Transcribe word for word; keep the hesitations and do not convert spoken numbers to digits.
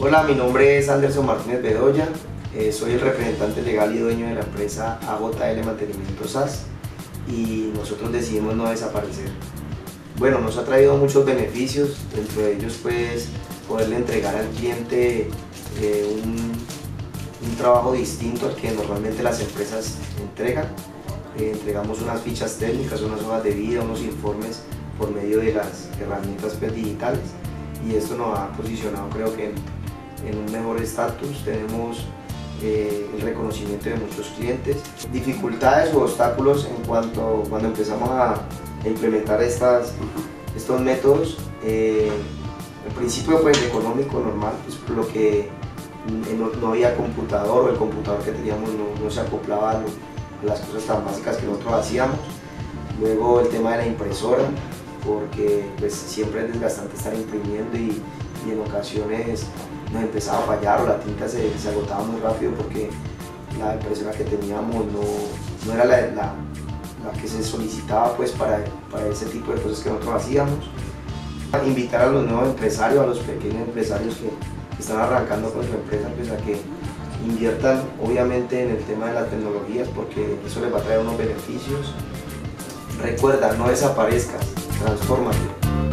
Hola, mi nombre es Anderson Martínez Bedoya, eh, soy el representante legal y dueño de la empresa A J L Mantenimiento S A S y nosotros decidimos no desaparecer. Bueno, nos ha traído muchos beneficios, dentro de ellos pues poderle entregar al cliente eh, un, un trabajo distinto al que normalmente las empresas entregan. Eh, entregamos unas fichas técnicas, unas hojas de vida, unos informes por medio de las herramientas pues, digitales, y esto nos ha posicionado creo que en, en un mejor estatus. Tenemos eh, el reconocimiento de muchos clientes. Dificultades o obstáculos en cuanto cuando empezamos a implementar estas, estos métodos, eh, al principio pues económico normal, pues por lo que no, no había computador, o el computador que teníamos no, no se acoplaba a, lo, a las cosas tan básicas que nosotros hacíamos. Luego el tema de la impresora, porque pues siempre es desgastante estar imprimiendo y, y en ocasiones nos empezaba a fallar o la tinta se, se agotaba muy rápido porque la impresora que teníamos no, no era la, la, la que se solicitaba pues para, para ese tipo de cosas que nosotros hacíamos. Invitar a los nuevos empresarios, a los pequeños empresarios que, que están arrancando con su empresa, pues a que inviertan obviamente en el tema de las tecnologías, porque eso les va a traer unos beneficios. Recuerda, no desaparezcas, transfórmate.